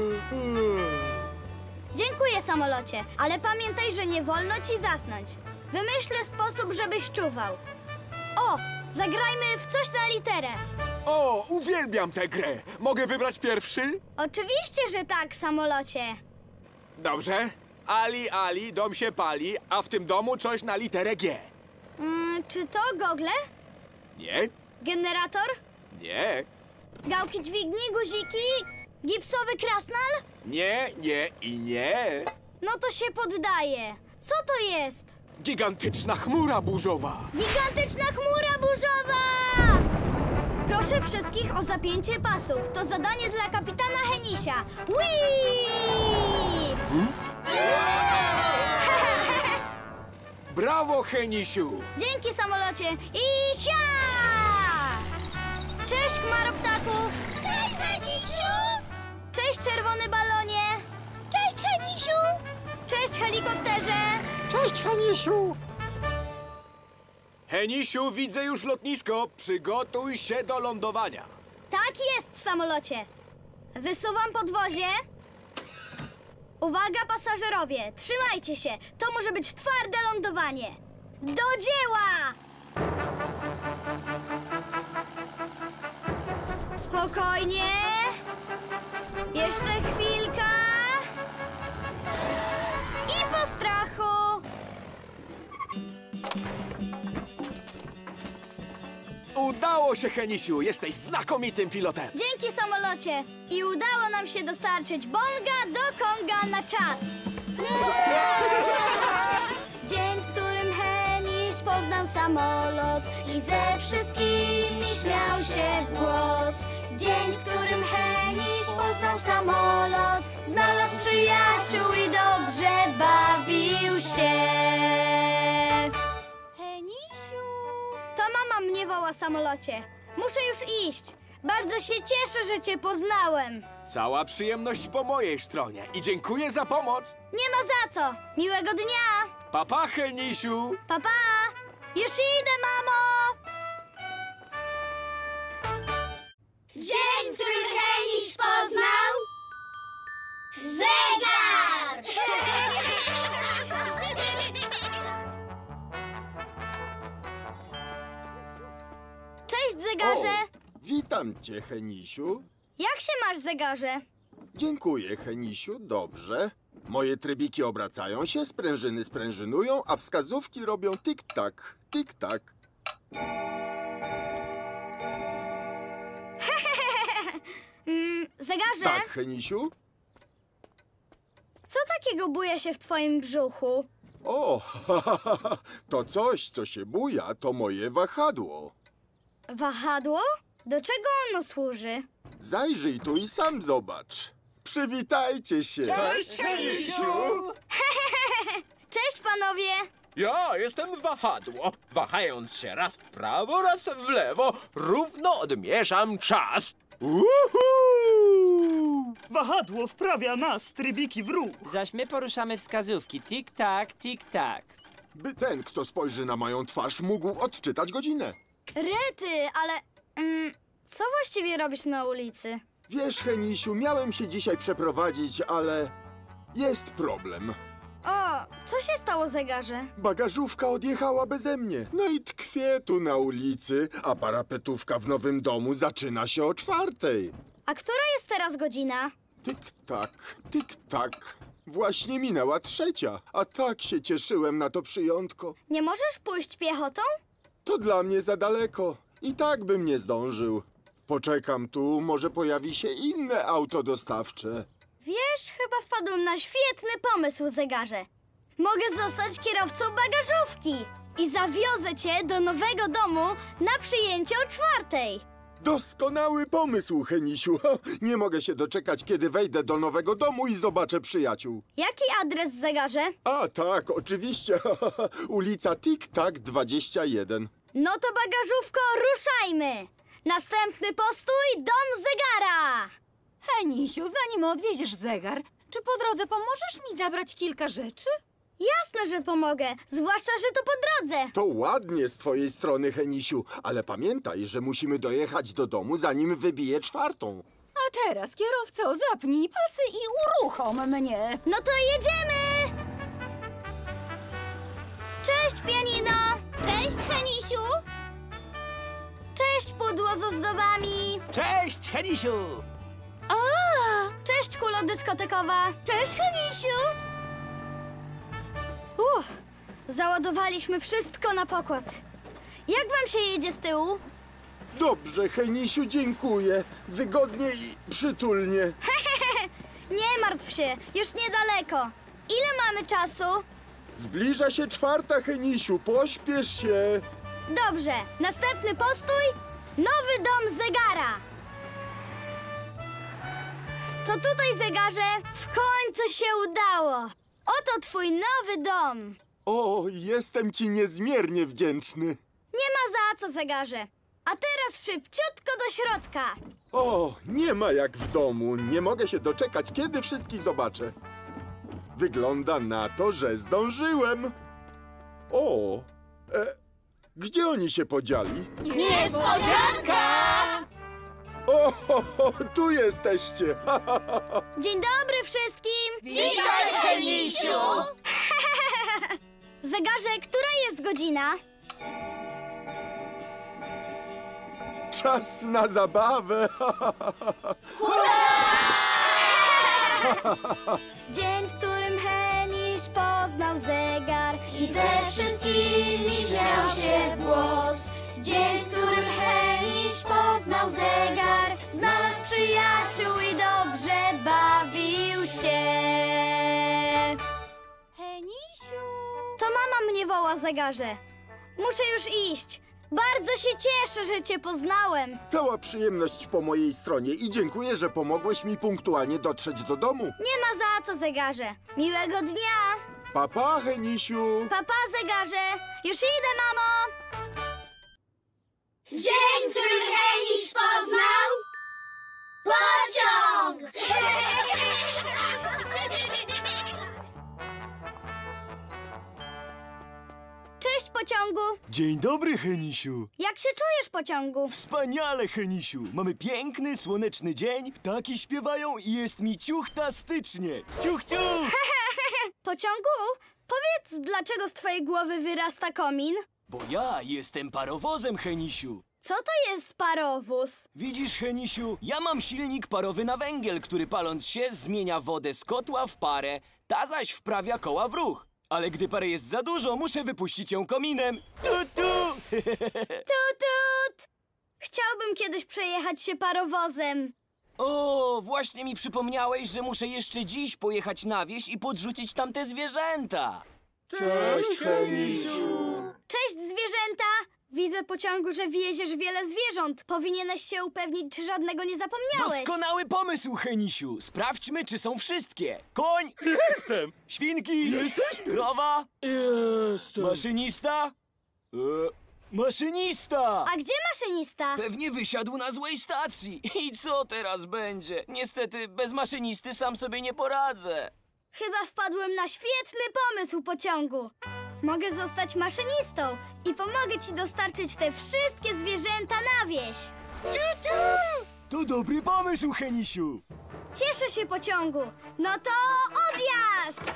Dziękuję, samolocie, ale pamiętaj, że nie wolno ci zasnąć. Wymyślę sposób, żebyś czuwał. O, zagrajmy w coś na literę. O, uwielbiam tę grę. Mogę wybrać pierwszy? Oczywiście, że tak, samolocie. Dobrze. Ali, dom się pali, a w tym domu coś na literę G. Czy to gogle? Nie, Generator? nie, Gałki dźwigni, guziki? Gipsowy krasnal? nie i nie. No to się poddaję. Co to jest? Gigantyczna chmura burzowa. Gigantyczna chmura burzowa! Proszę wszystkich o zapięcie pasów. To zadanie dla kapitana Henisia. Whee! Brawo, Henisiu. Dzięki, samolocie. I hia! Cześć, chmaro ptaków. Cześć, Henisiu! Cześć, czerwony balonie. Cześć, Henisiu! Cześć, helikopterze. Cześć, Henisiu. Henisiu, widzę już lotnisko. Przygotuj się do lądowania. Tak jest, samolocie. Wysuwam podwozie. Uwaga, pasażerowie, trzymajcie się. To może być twarde lądowanie. Do dzieła! Spokojnie. Jeszcze chwilka. I po strachu. Udało się, Henisiu. Jesteś znakomitym pilotem. Dzięki, samolocie. I udało nam się dostarczyć bonga do Konga na czas. Dzień, w którym Heniś poznał samolot i ze wszystkimi śmiał się w głos. Dzień, w którym Heniś poznał samolot, znalazł przyjaciół i dobrze bawił się. Henisiu! To mama mnie woła, samolocie. Muszę już iść. Bardzo się cieszę, że cię poznałem. Cała przyjemność po mojej stronie i dziękuję za pomoc. Nie ma za co. Miłego dnia. Papa, Henisiu. Pa! Już idę, mamo! Dzień, który Heniś poznał zegar! Cześć, zegarze. Witam cię, Henisiu. Jak się masz, zegarze? Dziękuję, Henisiu, dobrze. Moje trybiki obracają się, sprężyny sprężynują, a wskazówki robią tik-tak, tik-tak. Zegarze, Tak, Henisiu? co takiego buja się w twoim brzuchu? O, to coś, co się buja, to moje wahadło. Wahadło? Do czego ono służy? Zajrzyj tu i sam zobacz. Przywitajcie się. Cześć, Henisiu! Cześć, panowie! Ja jestem wahadło. Wahając się raz w prawo, raz w lewo, równo odmieszam czas. Wahadło wprawia nas, trybiki, w ruch. Zaś my poruszamy wskazówki. Tik-tak, tik-tak. By ten, kto spojrzy na moją twarz, mógł odczytać godzinę. Rety, ale... co właściwie robisz na ulicy? Wiesz, Henisiu, miałem się dzisiaj przeprowadzić, ale jest problem. O, co się stało, zegarze? Bagażówka odjechała beze mnie. No i tkwię tu na ulicy, a parapetówka w nowym domu zaczyna się o 4:00. A która jest teraz godzina? Tik-tak, tik-tak. Właśnie minęła 3:00, a tak się cieszyłem na to przyjątko. Nie możesz pójść piechotą? To dla mnie za daleko. I tak bym nie zdążył. Poczekam tu, może pojawi się inne auto dostawcze. Wiesz, chyba wpadłem na świetny pomysł, zegarze. Mogę zostać kierowcą bagażówki i zawiozę cię do nowego domu na przyjęcie o 4:00. Doskonały pomysł, Henisiu. Nie mogę się doczekać, kiedy wejdę do nowego domu i zobaczę przyjaciół. Jaki adres, zegarze? A tak, oczywiście. Ulica Tik-Tak 21. No to bagażówko, ruszajmy! Następny postój, dom zegara! Henisiu, zanim odwieziesz zegar, czy po drodze pomożesz mi zabrać kilka rzeczy? Jasne, że pomogę, zwłaszcza, że to po drodze. To ładnie z twojej strony, Henisiu, ale pamiętaj, że musimy dojechać do domu, zanim wybije 4:00. A teraz, kierowco, zapnij pasy i uruchom mnie. No to jedziemy! Cześć, pianino! Cześć, Henisiu! Cześć, pudło z ozdobami! Cześć, Henisiu! O! Cześć, kulo dyskotekowa! Cześć, Henisiu! Załadowaliśmy wszystko na pokład. Jak wam się jedzie z tyłu? Dobrze, Henisiu, dziękuję. Wygodnie i przytulnie. Nie martw się, już niedaleko. Ile mamy czasu? Zbliża się 4:00, Henisiu, pośpiesz się. Dobrze, następny postój, nowy dom zegara. To tutaj, zegarze, w końcu się udało. Oto twój nowy dom. O, jestem ci niezmiernie wdzięczny. Nie ma za co, zegarze. A teraz szybciutko do środka. O, nie ma jak w domu. Nie mogę się doczekać, kiedy wszystkich zobaczę. Wygląda na to, że zdążyłem. O, gdzie oni się podzieli? Niespodzianka! O, tu jesteście. Dzień dobry wszystkim. Witaj, Henisiu! Zegarze, która jest godzina? Czas na zabawę. Dzień, w którym Heniś poznał zegar i ze wszystkimi śmiał się w głos. Dzień, w którym Heniś poznał zegar, znalazł przyjaciół i dobrze bawił się. Henisiu! To mama mnie woła, zegarze. Muszę już iść. Bardzo się cieszę, że cię poznałem. Cała przyjemność po mojej stronie i dziękuję, że pomogłeś mi punktualnie dotrzeć do domu. Nie ma za co, zegarze. Miłego dnia. Papa, Henisiu. Papa, zegarze. Już idę, mamo. Dzień, w którym Heniś poznał pociąg! Cześć, pociągu. Dzień dobry, Henisiu. Jak się czujesz, pociągu? Wspaniale, Henisiu. Mamy piękny, słoneczny dzień, ptaki śpiewają i jest mi ciuchtastycznie. Ciuch, ciuch! Pociągu, powiedz, dlaczego z twojej głowy wyrasta komin? Bo ja jestem parowozem, Henisiu. Co to jest parowóz? Widzisz, Henisiu, ja mam silnik parowy na węgiel, który paląc się zmienia wodę z kotła w parę, ta zaś wprawia koła w ruch. Ale gdy pary jest za dużo, muszę wypuścić ją kominem. Tutu! Tutut! Chciałbym kiedyś przejechać się parowozem. O, właśnie mi przypomniałeś, że muszę jeszcze dziś pojechać na wieś i podrzucić tamte zwierzęta. Cześć, Henisiu. Cześć, zwierzęta! Widzę, Pociągu, że wieziesz wiele zwierząt. Powinieneś się upewnić, czy żadnego nie zapomniałeś. Doskonały pomysł, Henisiu! Sprawdźmy, czy są wszystkie. Koń? Jestem! Świnki? Jesteśmy! Krowa? Jestem. Maszynista? Maszynista! A gdzie maszynista? Pewnie wysiadł na złej stacji. I co teraz będzie? Niestety, bez maszynisty sam sobie nie poradzę. Chyba wpadłem na świetny pomysł, Pociągu. Mogę zostać maszynistą i pomogę ci dostarczyć te wszystkie zwierzęta na wieś. To dobry pomysł, Henisiu! Cieszę się, Pociągu. No to odjazd!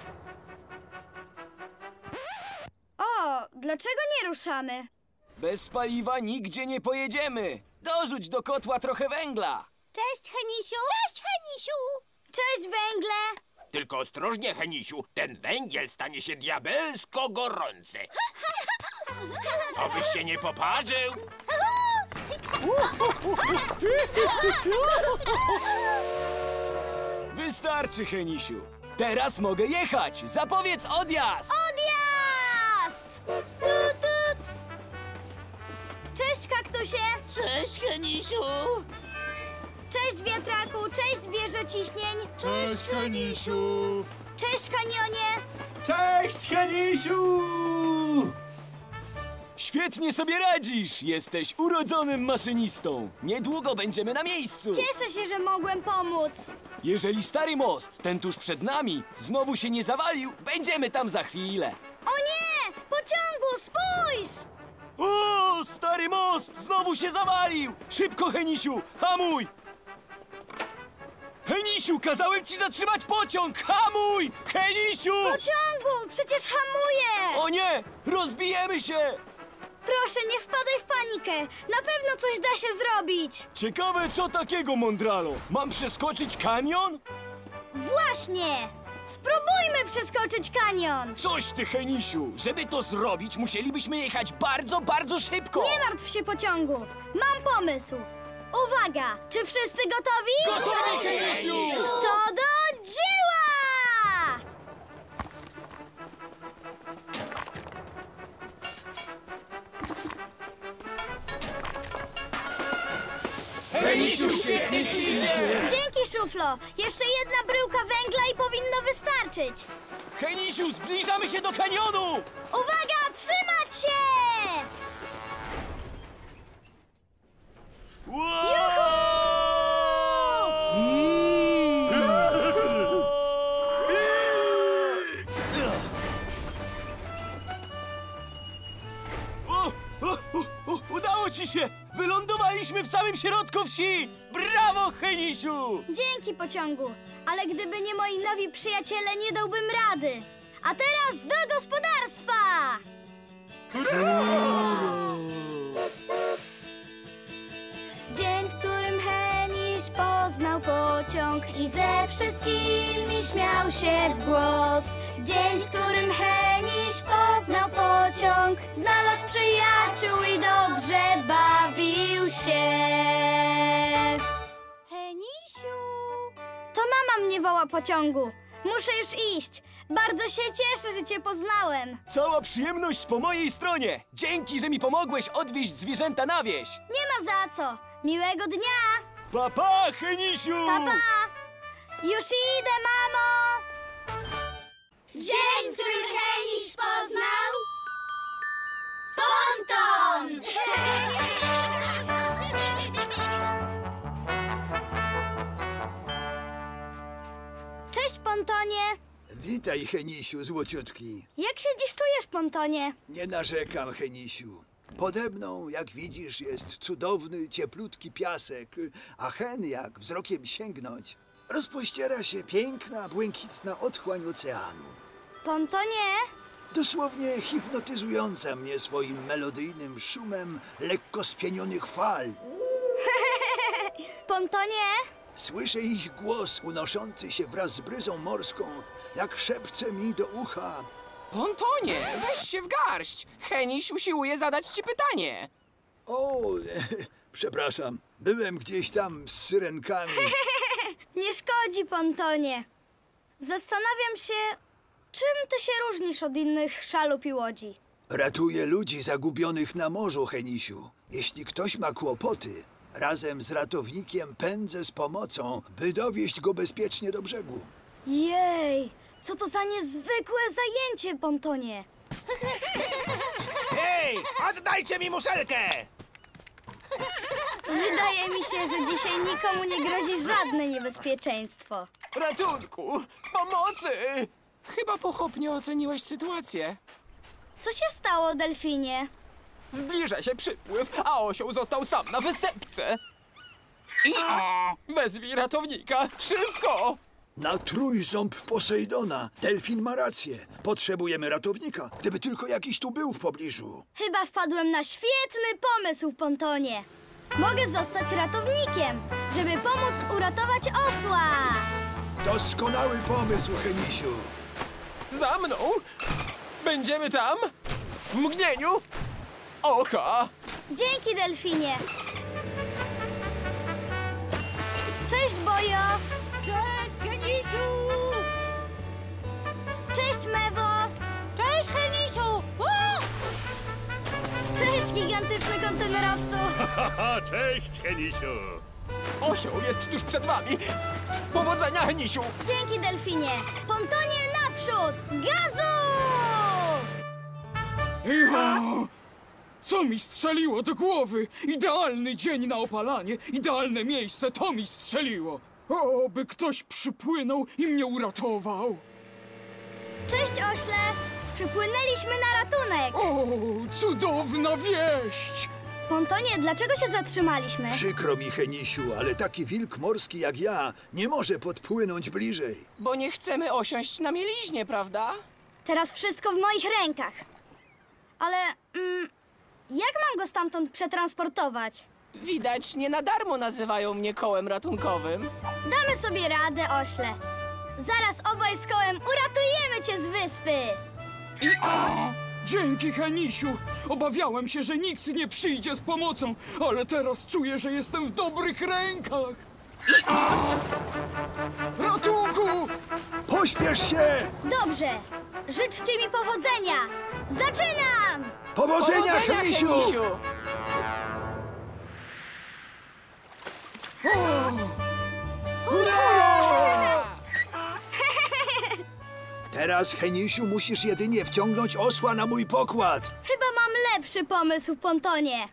O, dlaczego nie ruszamy? Bez paliwa nigdzie nie pojedziemy. Dorzuć do kotła trochę węgla. Cześć, Henisiu. Cześć, Henisiu. Cześć, węgle. Tylko ostrożnie, Henisiu, ten węgiel stanie się diabelsko gorący. Obyś się nie poparzył. Wystarczy, Henisiu. Teraz mogę jechać. Zapowiedz odjazd! Odjazd! Tut, tut. Cześć, kaktusie. Cześć, Henisiu. Cześć, wiatraku. Cześć, wieżo ciśnień. Cześć, Henisiu! Cześć, kanionie. Cześć, Henisiu! Świetnie sobie radzisz! Jesteś urodzonym maszynistą. Niedługo będziemy na miejscu. Cieszę się, że mogłem pomóc. Jeżeli stary most, ten tuż przed nami, znowu się nie zawalił, będziemy tam za chwilę. O nie! Pociągu, spójrz! O, stary most znowu się zawalił! Szybko, Henisiu, hamuj! Henisiu, kazałem ci zatrzymać pociąg! Hamuj! Henisiu! Pociągu, przecież hamuję! O nie! Rozbijemy się! Proszę, nie wpadaj w panikę. Na pewno coś da się zrobić. Ciekawe, co takiego, Mondralo? Mam przeskoczyć kanion? Właśnie! Spróbujmy przeskoczyć kanion. Coś ty, Henisiu! Żeby to zrobić, musielibyśmy jechać bardzo, bardzo szybko! Nie martw się, Pociągu. Mam pomysł. Uwaga! Czy wszyscy gotowi? Gotowi, Henisiu! To do dzieła! Henisiu, świetnie ci idzie! Dzięki, Szuflo. Jeszcze jedna bryłka węgla i powinno wystarczyć. Henisiu, zbliżamy się do kanionu! Uwaga, trzymać się! Juhu! Udało ci się! Wylądowaliśmy w samym środku wsi! Brawo, Henisiu! Dzięki, Pociągu. Ale gdyby nie moi nowi przyjaciele, nie dałbym rady. A teraz do gospodarstwa! Dzień, w którym Heniś poznał pociąg i ze wszystkimi śmiał się w głos. Dzień, w którym Heniś poznał pociąg, znalazł przyjaciół i dobrze bawił się. Henisiu! To mama mnie woła, Pociągu. Muszę już iść. Bardzo się cieszę, że cię poznałem. Cała przyjemność po mojej stronie! Dzięki, że mi pomogłeś odwieźć zwierzęta na wieś! Nie ma za co. Miłego dnia. Pa, pa, Henisiu! Pa, pa. Już idę, mamo. Dzień, w którym Heniś poznał ponton. Cześć, Pontonie. Witaj, Henisiu, złociutki. Jak się dziś czujesz, Pontonie? Nie narzekam, Henisiu. Pode mną, jak widzisz, jest cudowny, cieplutki piasek, a hen, jak wzrokiem sięgnąć, rozpościera się piękna, błękitna otchłań oceanu. Pontonie? Dosłownie hipnotyzująca mnie swoim melodyjnym szumem lekko spienionych fal. Pontonie? Słyszę ich głos unoszący się wraz z bryzą morską, jak szepce mi do ucha. Pontonie, weź się w garść. Heniś usiłuje zadać ci pytanie. O, przepraszam, byłem gdzieś tam z syrenkami. Nie szkodzi, Pontonie. Zastanawiam się, czym ty się różnisz od innych szalup i łodzi. Ratuję ludzi zagubionych na morzu, Henisiu. Jeśli ktoś ma kłopoty, razem z ratownikiem pędzę z pomocą, by dowieźć go bezpiecznie do brzegu. Jej, co to za niezwykłe zajęcie, Pontonie. Hej, oddajcie mi muszelkę! Wydaje mi się, że dzisiaj nikomu nie grozi żadne niebezpieczeństwo. Ratunku! Pomocy! Chyba pochopnie oceniłeś sytuację. Co się stało, delfinie? Zbliża się przypływ, a osioł został sam na wysepce. Wezwij ratownika, szybko! Na trójząb Posejdona. Delfin ma rację. Potrzebujemy ratownika, gdyby tylko jakiś tu był w pobliżu. Chyba wpadłem na świetny pomysł, Pontonie. Mogę zostać ratownikiem, żeby pomóc uratować osła. Doskonały pomysł, Henisiu. Za mną! Będziemy tam w mgnieniu oka. Dzięki, delfinie. Cześć, Bojo. Cześć, Henisiu! Cześć, Mewo. Cześć, Henisiu! Cześć, gigantyczny kontenerowcu. Cześć, Henisiu! Osioł jest tuż przed wami. Powodzenia, Henisiu! Dzięki, delfinie. Pontonie, naprzód! Gazu! Co mi strzeliło do głowy? Idealny dzień na opalanie, idealne miejsce, to mi strzeliło. O, by ktoś przypłynął i mnie uratował. Cześć, ośle. Przypłynęliśmy na ratunek. O, cudowna wieść! Pontonie, dlaczego się zatrzymaliśmy? Przykro mi, Henisiu, ale taki wilk morski jak ja nie może podpłynąć bliżej. Bo nie chcemy osiąść na mieliźnie, prawda? Teraz wszystko w moich rękach. Ale jak mam go stamtąd przetransportować? Widać, nie na darmo nazywają mnie kołem ratunkowym. Damy sobie radę, ośle. Zaraz obaj z kołem uratujemy cię z wyspy. Dzięki, Henisiu! Obawiałem się, że nikt nie przyjdzie z pomocą, ale teraz czuję, że jestem w dobrych rękach. Ratunku! Pośpiesz się! Dobrze. Życzcie mi powodzenia. Zaczynam! Powodzenia, Henisiu! Hurra! Teraz, Henisiu, musisz jedynie wciągnąć osła na mój pokład. Chyba mam lepszy pomysł, Pontonie.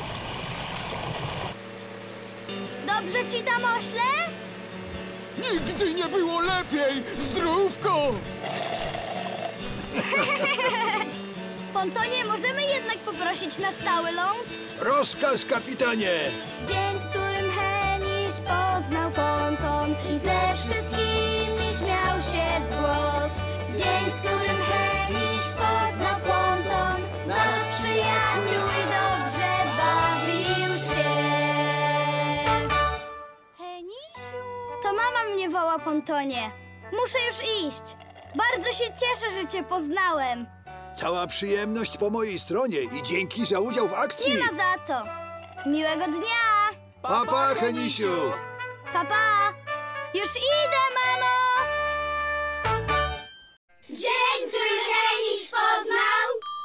Dobrze ci tam, ośle? Nigdy nie było lepiej! Zdrówko! Pontonie, możemy jednak poprosić na stały ląd? Rozkaz, kapitanie! Dzień, w którym Heniś poznał ponton i ze wszystkimi śmiał się w głos. Dzień, w którym Heniś poznał ponton, znalazł przyjaciół i dobrze bawił się. Henisiu! To mama mnie woła, Pontonie. Muszę już iść. Bardzo się cieszę, że cię poznałem. Cała przyjemność po mojej stronie i dzięki za udział w akcji. Nie ma za co. Miłego dnia. Pa, pa, Henisiu! Pa. Już idę, mamo. Dzień, który Heniś poznał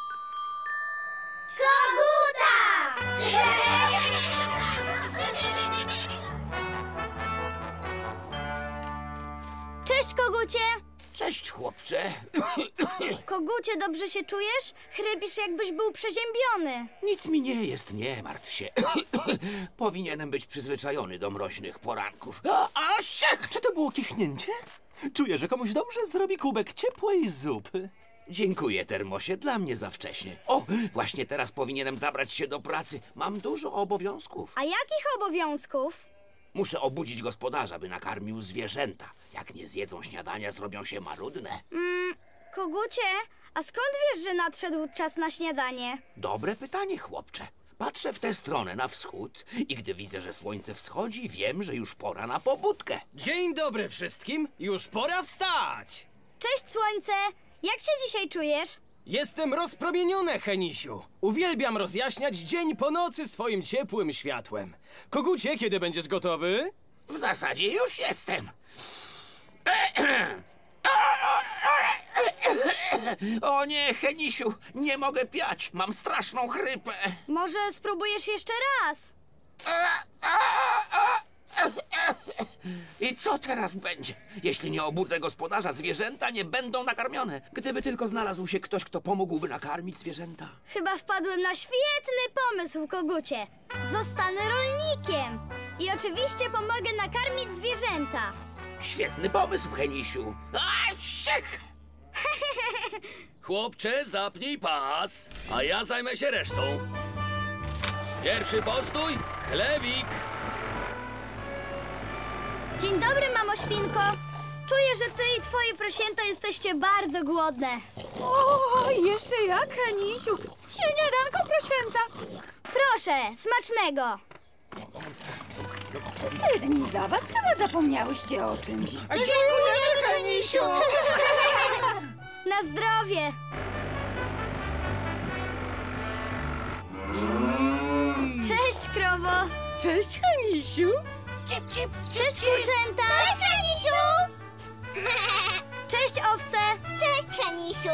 koguta! Cześć, kogucie. Cześć, chłopcze. Kogucie, dobrze się czujesz? Chrypisz, jakbyś był przeziębiony. Nic mi nie jest, nie martw się. Powinienem być przyzwyczajony do mroźnych poranków. Czy to było kichnięcie? Czuję, że komuś dobrze zrobi kubek ciepłej zupy. Dziękuję, termosie, dla mnie za wcześnie. O, właśnie teraz powinienem zabrać się do pracy. Mam dużo obowiązków. A jakich obowiązków? Muszę obudzić gospodarza, by nakarmił zwierzęta. Jak nie zjedzą śniadania, zrobią się marudne. Kogucie, a skąd wiesz, że nadszedł czas na śniadanie? Dobre pytanie, chłopcze. Patrzę w tę stronę na wschód i gdy widzę, że słońce wschodzi, wiem, że już pora na pobudkę. Dzień dobry wszystkim, już pora wstać! Cześć, słońce. Jak się dzisiaj czujesz? Jestem rozpromieniony, Henisiu. Uwielbiam rozjaśniać dzień po nocy swoim ciepłym światłem. Kogucie, kiedy będziesz gotowy? W zasadzie już jestem. O nie, Henisiu, nie mogę piać. Mam straszną chrypę. Może spróbujesz jeszcze raz? I co teraz będzie? Jeśli nie obudzę gospodarza, zwierzęta nie będą nakarmione. Gdyby tylko znalazł się ktoś, kto pomógłby nakarmić zwierzęta. Chyba wpadłem na świetny pomysł, Kogucie. Zostanę rolnikiem. I oczywiście pomogę nakarmić zwierzęta. Świetny pomysł, Henisiu. Chłopcze, zapnij pas, a ja zajmę się resztą. Pierwszy postój, chlewik. Dzień dobry, mamo świnko. Czuję, że ty i twoje prosięta jesteście bardzo głodne. O, jeszcze jak, Henisiu. Śniadanko, prosięta. Proszę, smacznego. Wstydni za was, chyba zapomniałyście o czymś. Dziękujemy, Henisiu. Na zdrowie. Cześć, krowo. Cześć, Henisiu. Cześć, kurczęta. Cześć, Henisiu. Cześć, owce. Cześć, Henisiu.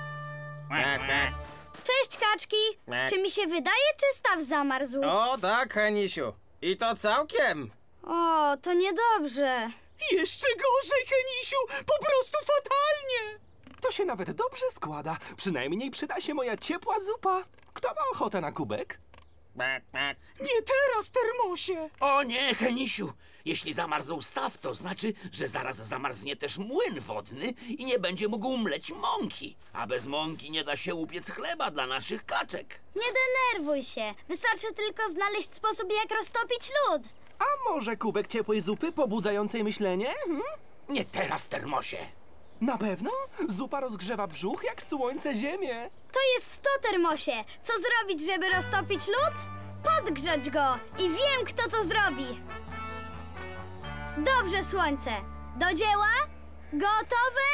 Cześć, kaczki. Czy mi się wydaje, czy staw zamarzł? O tak, Henisiu. I to całkiem. O, to niedobrze. Jeszcze gorzej, Henisiu! Po prostu fatalnie! To się nawet dobrze składa. Przynajmniej przyda się moja ciepła zupa. Kto ma ochotę na kubek? Nie teraz, termosie! O nie, Henisiu! Jeśli zamarzł staw, to znaczy, że zaraz zamarznie też młyn wodny i nie będzie mógł mleć mąki. A bez mąki nie da się upiec chleba dla naszych kaczek. Nie denerwuj się. Wystarczy tylko znaleźć sposób, jak roztopić lód. A może kubek ciepłej zupy pobudzającej myślenie? Nie teraz, termosie. Na pewno? Zupa rozgrzewa brzuch jak słońce ziemię. To jest to, termosie. Co zrobić, żeby roztopić lód? Podgrzać go. I wiem, kto to zrobi. Dobrze, słońce. Do dzieła? Gotowe?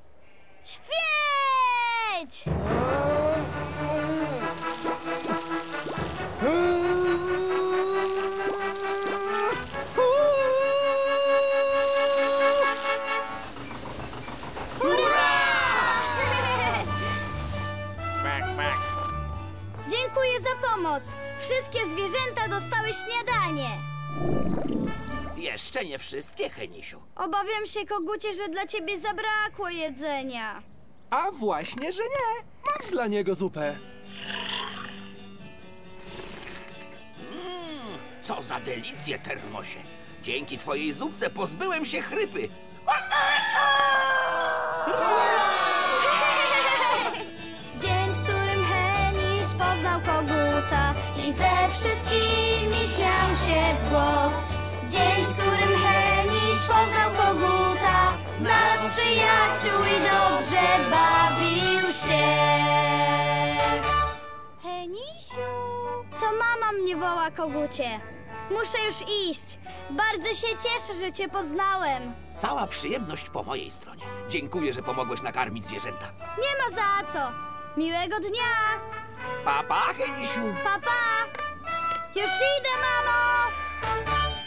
Świeć! Dziękuję za pomoc. Wszystkie zwierzęta dostały śniadanie. Jeszcze nie wszystkie, Henisiu. Obawiam się, Kogucie, że dla ciebie zabrakło jedzenia. A właśnie, że nie. Mam dla niego zupę. Co za delicje, termosie. Dzięki twojej zupce pozbyłem się chrypy. Dzień, w którym Heniś poznał koguta i ze wszystkimi śmiał się w głos. Dzień, w którym Heniś poznał koguta, znalazł przyjaciół i dobrze bawił się. Henisiu! To mama mnie woła, Kogucie. Muszę już iść. Bardzo się cieszę, że cię poznałem. Cała przyjemność po mojej stronie. Dziękuję, że pomogłeś nakarmić zwierzęta. Nie ma za co. Miłego dnia. Pa, pa, Henisiu. Pa, pa. Już idę, mamo.